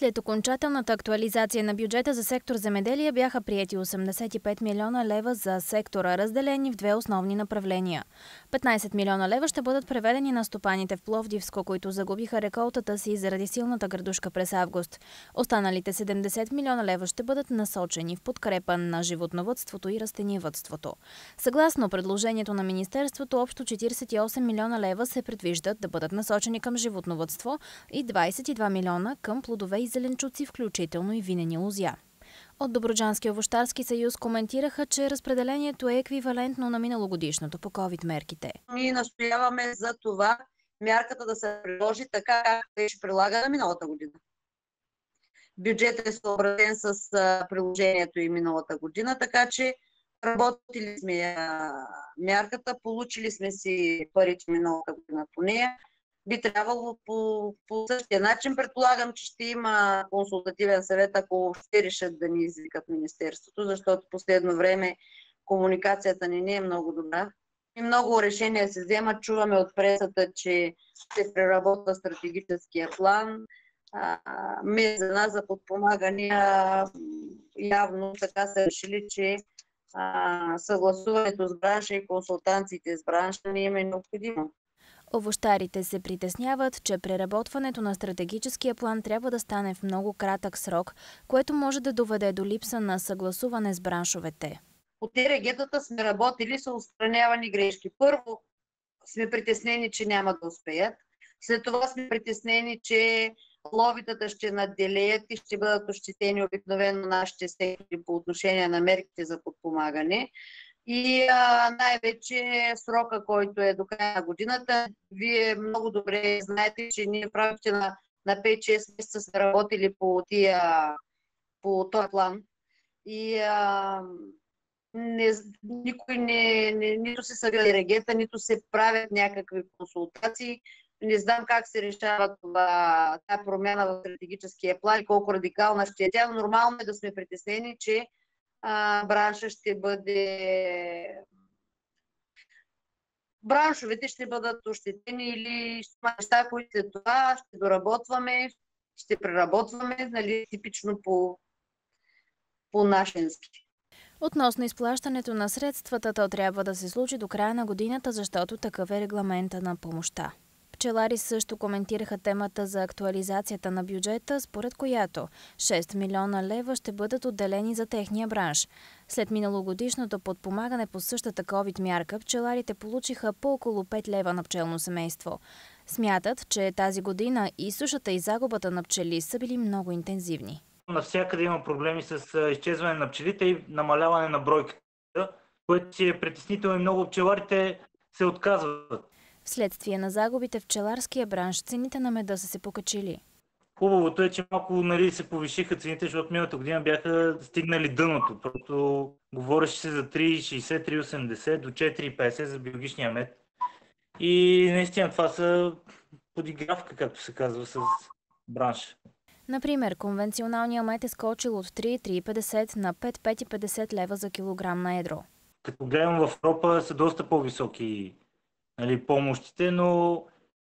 След окончателната актуализация на бюджета за сектор земеделие бяха приети 85 милиона лева за сектора, разделени в две основни направления. 15 милиона лева ще бъдат преведени на стопаните в Пловдивско, които загубиха реколтата си заради силната градушка през август. Останалите 70 милиона лева ще бъдат насочени в подкрепа на животновъдството и растениевъдството. Съгласно предложението на Министерството, общо 48 милиона лева се предвиждат да бъдат насочени към животновъдство и 22 милиона към плодове и зеленчуци, включително и винени лозя. От Добруджанския овощарски съюз коментираха, че разпределението е еквивалентно на миналогодишното по ковид мерките. Ние настояваме за това мярката да се приложи така, както беше прилагана миналата година. Бюджетът е съобразен с приложението и миналата година, така че работили сме мярката, получили сме си парите миналата година по нея. Би трябвало по същия начин. Предполагам, че ще има консултативен съвет, ако ще решат да ни извикат Министерството, защото в последно време комуникацията ни не е много добра. И много решения се вземат. Чуваме от пресата, че се преработва стратегическия план. За нас за подпомагане явно така са решили, че съгласуването с бранша и консултанциите с бранша не им е необходимо. Овощарите се притесняват, че преработването на стратегическия план трябва да стане в много кратък срок, което може да доведе до липса на съгласуване с браншовете. По ТРГ-тата сме работили, са отстранявани грешки. Първо сме притеснени, че няма да успеят. След това сме притеснени, че ловитата ще надделеят и ще бъдат ощетени обикновено нашите сектори по отношение на мерките за подпомагане. И най-вече срока, който е до края на годината. Вие много добре знаете, че ние в рамките на 5-6 месеца сме работили по този план. И никой нито се събира регета, нито се правят някакви консултации. Не знам как се решава тази промяна в стратегическия план и колко радикална ще е тя. Нормално е да сме притеснени, че бранша ще бъде... Браншовете ще бъдат ощетени или ще има неща, които след това ще доработваме, ще преработваме, нали, типично по нашенски. Относно изплащането на средствата, то трябва да се случи до края на годината, защото такъв е регламента на помощта. Пчелари също коментираха темата за актуализацията на бюджета, според която 6 милиона лева ще бъдат отделени за техния бранш. След миналогодишното подпомагане по същата ковид мярка, пчеларите получиха по около 5 лева на пчелно семейство. Смятат, че тази година и сушата и загубата на пчели са били много интензивни. Навсякъде има проблеми с изчезване на пчелите и намаляване на бройката, което си е притеснително и много пчеларите се отказват. Вследствие на загубите в пчеларския бранш, цените на меда са се покачили. Хубавото е, че малко се повишиха цените, защото миналата година бяха стигнали дъното. Просто говореше се за 3,60, 3,80 до 4,50 за биологичния мед. И наистина това са подигравка, както се казва, с бранша. Например, конвенционалният мед е скочил от 3,50 на 5,50 лева за килограм на едро. Като гледам в Европа са доста по-високи, нали, помощите, но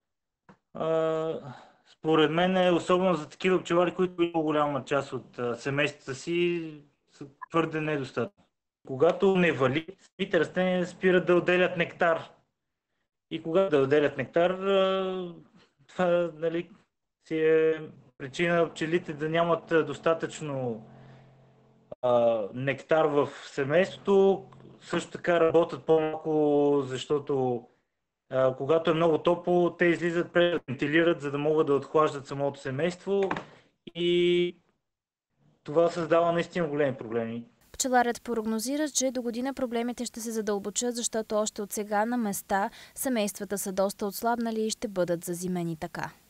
според мен, особено за такива пчелари, които има голяма част от семействата си, са твърде недостатъчни. Когато не вали, самите растения спират да отделят нектар. И когато да отделят нектар, това, нали, си е причина пчелите да нямат достатъчно нектар в семейството. Също така работят по-малко, защото когато е много топло, те излизат вентилират, за да могат да отхлаждат самото семейство и това създава наистина големи проблеми. Пчеларят прогнозира, че до година проблемите ще се задълбочат, защото още от сега на места семействата са доста отслабнали и ще бъдат зазимени така.